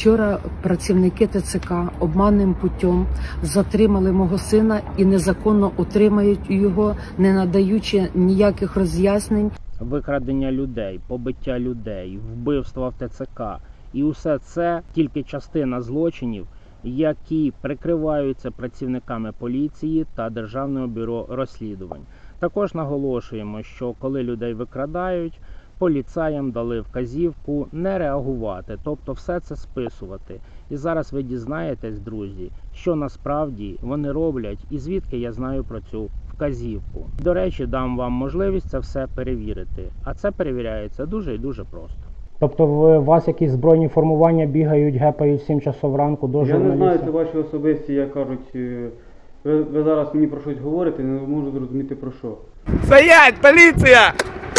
Вчора працівники ТЦК обманним путем затримали мого сина і незаконно утримують його, не надаючи ніяких роз'яснень. Викрадення людей, побиття людей, вбивства в ТЦК. І усе це тільки частина злочинів, які прикриваються працівниками поліції та Державного бюро розслідувань. Також наголошуємо, що коли людей викрадають, поліцаям дали вказівку не реагувати, тобто все це списувати. І зараз ви дізнаєтесь, друзі, що насправді вони роблять і звідки я знаю про цю вказівку. До речі, дам вам можливість це все перевірити. А це перевіряється дуже і дуже просто. Тобто у вас якісь збройні формування бігають, гепають 7 часов ранку до журналістів? Я не знаю, це ваші особисті, як кажуть, ви зараз мені про щось говорите, не можу зрозуміти про що. Стоять, поліція!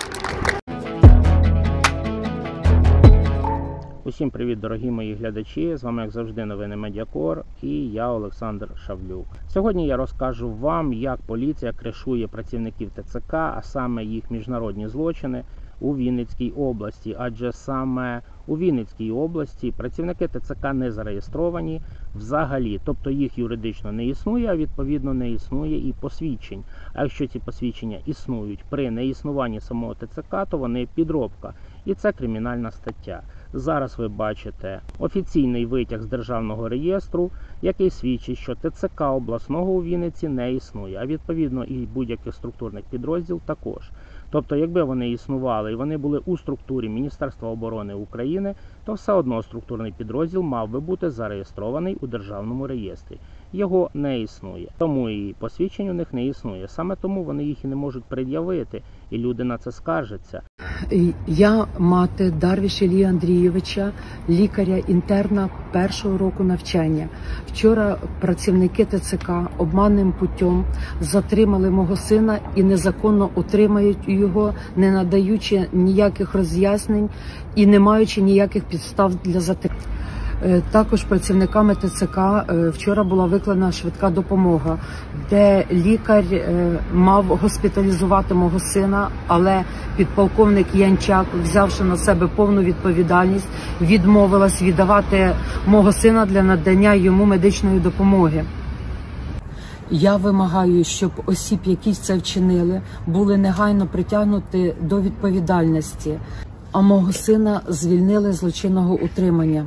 Усім привіт, дорогі мої глядачі, з вами як завжди новини Медіакор і я Олександр Шавлюк. Сьогодні я розкажу вам, як поліція кришує працівників ТЦК, а саме їх міжнародні злочини у Вінницькій області. Адже саме у Вінницькій області працівники ТЦК не зареєстровані взагалі. Тобто їх юридично не існує, а відповідно не існує і посвідчень. А якщо ці посвідчення існують при неіснуванні самого ТЦК, то вони підробка. І це кримінальна стаття. Зараз ви бачите офіційний витяг з Державного реєстру, який свідчить, що ТЦК обласного у Вінниці не існує, а відповідно і будь-який структурний підрозділ також. Тобто, якби вони існували і вони були у структурі Міністерства оборони України, то все одно структурний підрозділ мав би бути зареєстрований у Державному реєстрі. Його не існує. Тому і посвідчень у них не існує. Саме тому вони їх і не можуть пред'явити, і люди на це скаржаться. Я мати Дарвіш Іллі Андрійовича, лікаря-інтерна першого року навчання. Вчора працівники ТЦК обманним путем затримали мого сина і незаконно утримують його, не надаючи ніяких роз'яснень і не маючи ніяких підстав для затримання. Також працівниками ТЦК вчора була викликана швидка допомога, де лікар мав госпіталізувати мого сина, але підполковник Янчак, взявши на себе повну відповідальність, відмовилась віддавати мого сина для надання йому медичної допомоги. Я вимагаю, щоб осіб, які це вчинили, були негайно притягнуті до відповідальності, а мого сина звільнили з злочинного утримання.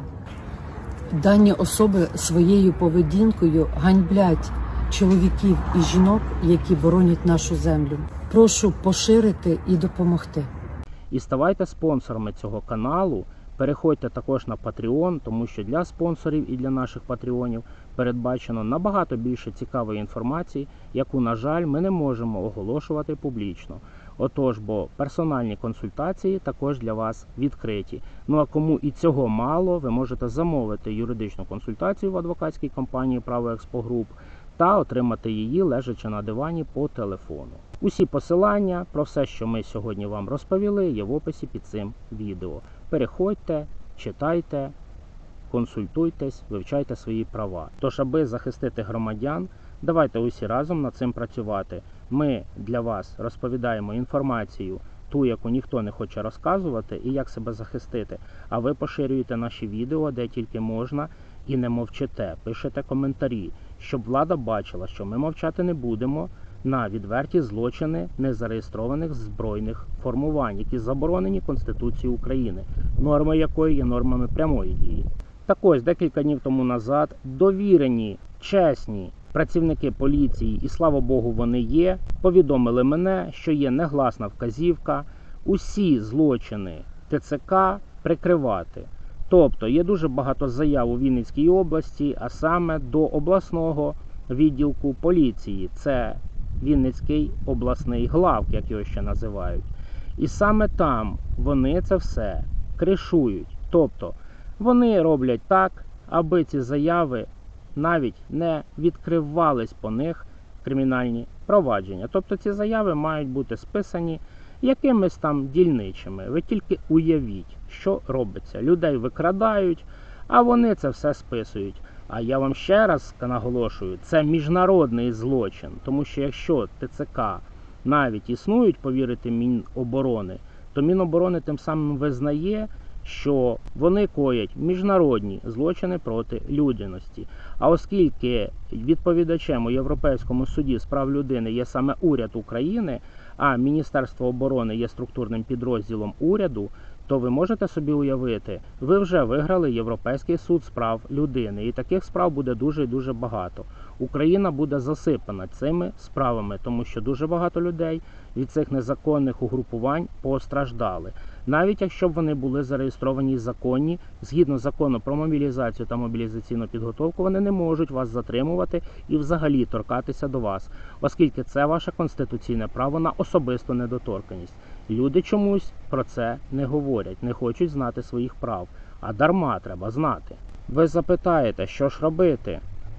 Дані особи своєю поведінкою ганьблять чоловіків і жінок, які боронять нашу землю. Прошу поширити і допомогти. І ставайте спонсорами цього каналу. Переходьте також на Patreon, тому що для спонсорів і для наших патреонів передбачено набагато більше цікавої інформації, яку, на жаль, ми не можемо оголошувати публічно. Отож, бо персональні консультації також для вас відкриті. Ну а кому і цього мало, ви можете замовити юридичну консультацію в адвокатській компанії «Право Експо Груп» та отримати її, лежачи на дивані по телефону. Усі посилання про все, що ми сьогодні вам розповіли, є в описі під цим відео. Переходьте, читайте, консультуйтесь, вивчайте свої права. Тож, аби захистити громадян, давайте усі разом над цим працювати. Ми для вас розповідаємо інформацію, ту, яку ніхто не хоче розказувати, і як себе захистити. А ви поширюєте наші відео, де тільки можна, і не мовчите. Пишете коментарі, щоб влада бачила, що ми мовчати не будемо на відверті злочини незареєстрованих збройних формувань, які заборонені Конституцією України, норми якої є нормами прямої дії. Так ось, декілька днів тому назад довірені, чесні працівники поліції, і слава Богу вони є, повідомили мене, що є негласна вказівка усі злочини ТЦК прикривати. Тобто є дуже багато заяв у Вінницькій області, а саме до обласного відділку поліції. Це Вінницький обласний главк, як його ще називають. І саме там вони це все кришують. Тобто вони роблять так, аби ці заяви навіть не відкривались по них кримінальні провадження. Тобто ці заяви мають бути списані якимись там дільничими. Ви тільки уявіть, що робиться. Людей викрадають, а вони це все списують. А я вам ще раз наголошую, це міжнародний злочин. Тому що якщо ТЦК навіть існують, повірити Міноборони, то Міноборони тим самим визнає, що вони коять міжнародні злочини проти людяності. А оскільки відповідачем у Європейському суді з прав людини є саме уряд України, а Міністерство оборони є структурним підрозділом уряду, то ви можете собі уявити, ви вже виграли Європейський суд з прав людини. І таких справ буде дуже і дуже багато. Україна буде засипана цими справами, тому що дуже багато людей від цих незаконних угрупувань постраждали. Навіть якщо б вони були зареєстровані і законні, згідно закону про мобілізацію та мобілізаційну підготовку, вони не можуть вас затримувати і взагалі торкатися до вас, оскільки це ваше конституційне право на особисту недоторканність. Люди чомусь про це не говорять, не хочуть знати своїх прав, а дарма треба знати. Ви запитаєте, що ж робити?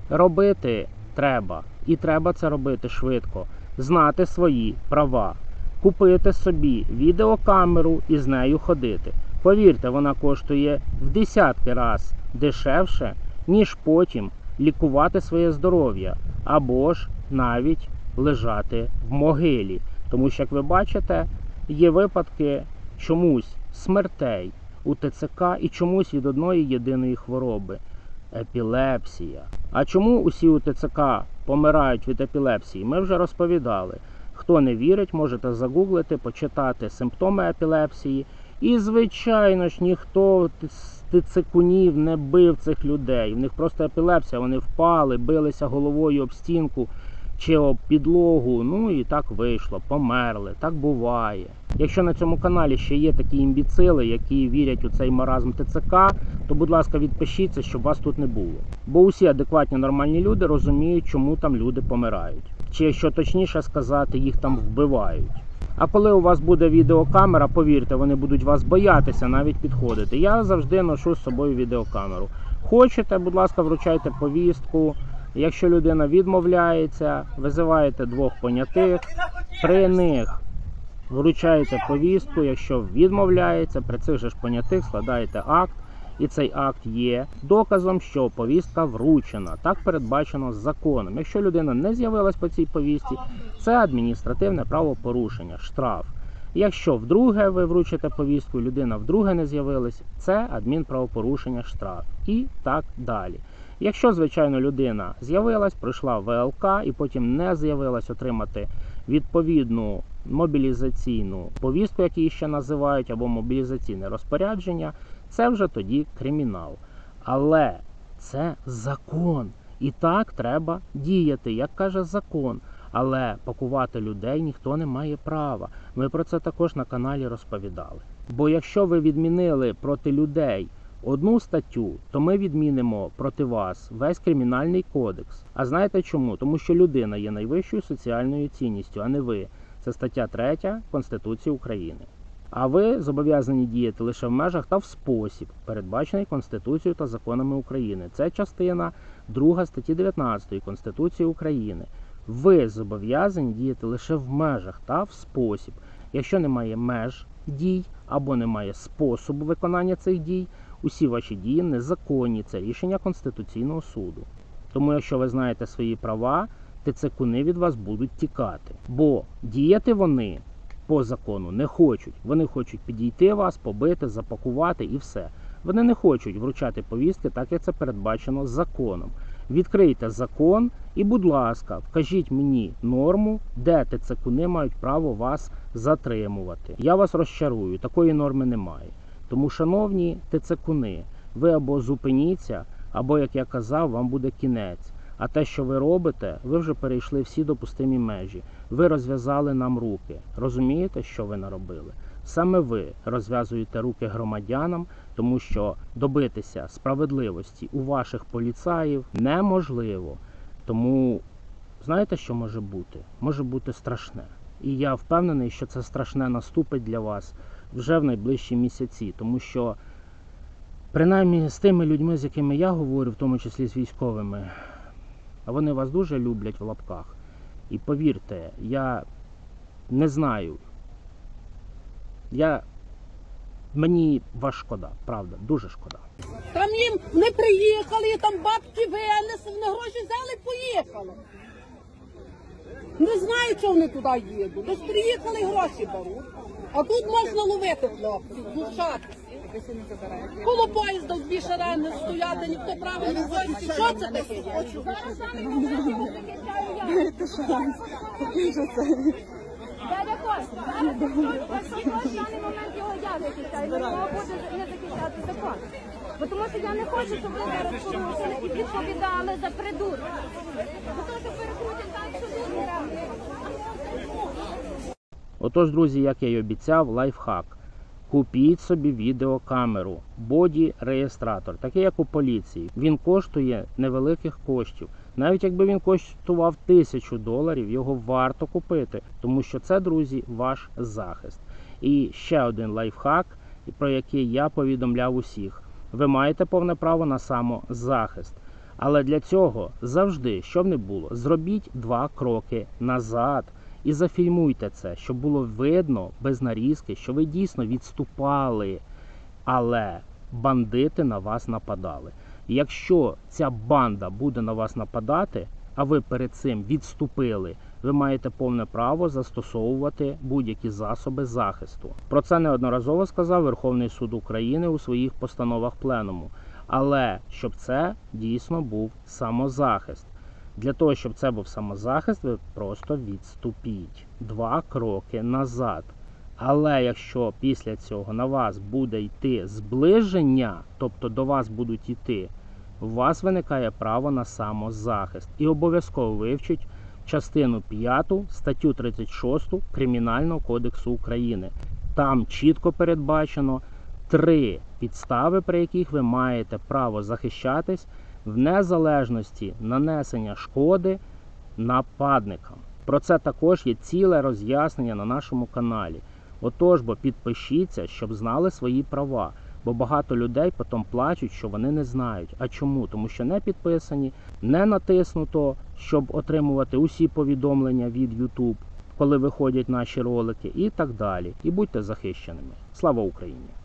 Робити треба, і треба це робити швидко. Знати свої права. Купити собі відеокамеру і з нею ходити. Повірте, вона коштує в десятки раз дешевше, ніж потім лікувати своє здоров'я, або ж навіть лежати в могилі. Тому що, як ви бачите, є випадки чомусь смертей у ТЦК і чомусь від одної єдиної хвороби – епілепсія. А чому усі у ТЦК помирають від епілепсії, ми вже розповідали. Хто не вірить, можете загуглити, почитати симптоми епілепсії. І, звичайно ж, ніхто з ТЦКунів не бив цих людей. В них просто епілепсія, вони впали, билися головою об стінку чи об підлогу, ну і так вийшло, померли, так буває. Якщо на цьому каналі ще є такі імбіцили, які вірять у цей маразм ТЦК, то, будь ласка, відпишіться, щоб вас тут не було. Бо усі адекватні нормальні люди розуміють, чому там люди помирають. Чи, якщо точніше сказати, їх там вбивають. А коли у вас буде відеокамера, повірте, вони будуть вас боятися навіть підходити. Я завжди ношу з собою відеокамеру. Хочете, будь ласка, вручайте повістку. Якщо людина відмовляється, визиваєте двох понятих, при них вручаєте повістку. Якщо відмовляється, при цих же ж понятих складаєте акт. І цей акт є доказом, що повістка вручена. Так передбачено законом. Якщо людина не з'явилась по цій повістці, це адміністративне правопорушення, штраф. Якщо вдруге ви вручите повістку, людина вдруге не з'явилась, це адмінправопорушення, штраф. І так далі. Якщо, звичайно, людина з'явилась, пройшла ВЛК і потім не з'явилась отримати відповідну мобілізаційну повістку, як її ще називають, або мобілізаційне розпорядження, це вже тоді кримінал. Але це закон. І так треба діяти, як каже закон. Але пакувати людей ніхто не має права. Ми про це також на каналі розповідали. Бо якщо ви відмінили проти людей одну статтю, то ми відмінимо проти вас весь кримінальний кодекс. А знаєте чому? Тому що людина є найвищою соціальною цінністю, а не ви. Це стаття 3 Конституції України. А ви зобов'язані діяти лише в межах та в спосіб, передбачений Конституцією та законами України. Це частина 2 статті 19 Конституції України. Ви зобов'язані діяти лише в межах та в спосіб. Якщо немає меж дій або немає способу виконання цих дій, усі ваші дії незаконні. Це рішення Конституційного суду. Тому якщо ви знаєте свої права, ТЦКуни від вас будуть тікати. Бо діяти вони по закону не хочуть. Вони хочуть підійти вас, побити, запакувати і все. Вони не хочуть вручати повістки, так як це передбачено законом. Відкрийте закон і, будь ласка, вкажіть мені норму, де ТЦКуни мають право вас затримувати. Я вас розчарую, такої норми немає. Тому, шановні ТЦКуни, ви або зупиніться, або, як я казав, вам буде кінець. А те, що ви робите, ви вже перейшли всі допустимі межі. Ви розв'язали нам руки. Розумієте, що ви наробили? Саме ви розв'язуєте руки громадянам, тому що добитися справедливості у ваших поліцаїв неможливо. Тому, знаєте, що може бути? Може бути страшне. І я впевнений, що це страшне наступить для вас вже в найближчі місяці, тому що, принаймні, з тими людьми, з якими я говорю, в тому числі з військовими, а вони вас дуже люблять в лапках. І повірте, я не знаю, мені вас шкода, правда, дуже шкода. Там їм не приїхали, там бабки винесли, вони гроші взяли і поїхали. Не знаю, чого вони туди їдуть. Десь приїхали, гроші беруть. А тут можна ловити хлопців, душатися. Коло поїзда в дві шарени стояти, ніхто правильно не ходить. Що це таке є? Зараз в даний момент його я захищаю, на нього буде не захищати закон. Бо тому що я не хочу, щоб ви зараз порушили і відповідали за придурок. Бо то, що перекрутять так, що дуже реально. Отож, друзі, як я й обіцяв, лайфхак. Купіть собі відеокамеру, боді-реєстратор, такий як у поліції. Він коштує невеликих коштів. Навіть якби він коштував $1000, його варто купити, тому що це, друзі, ваш захист. І ще один лайфхак, про який я повідомляв усіх. Ви маєте повне право на самозахист. Але для цього завжди, щоб не було, зробіть 2 кроки назад. І зафільмуйте це, щоб було видно без нарізки, що ви дійсно відступали, але бандити на вас нападали. Якщо ця банда буде на вас нападати, а ви перед цим відступили, ви маєте повне право застосовувати будь-які засоби захисту. Про це неодноразово сказав Верховний суд України у своїх постановах Пленуму. Але щоб це дійсно був самозахист. Для того, щоб це був самозахист, ви просто відступіть 2 кроки назад. Але якщо після цього на вас буде йти зближення, тобто до вас будуть йти, у вас виникає право на самозахист. І обов'язково вивчіть частину 5 статтю 36 Кримінального кодексу України. Там чітко передбачено 3 підстави, при яких ви маєте право захищатись в незалежності нанесення шкоди нападникам. Про це також є ціле роз'яснення на нашому каналі. Отож, бо підпишіться, щоб знали свої права. Бо багато людей потім плачуть, що вони не знають. А чому? Тому що не підписані, не натиснуто, щоб отримувати усі повідомлення від YouTube, коли виходять наші ролики і так далі. І будьте захищеними. Слава Україні!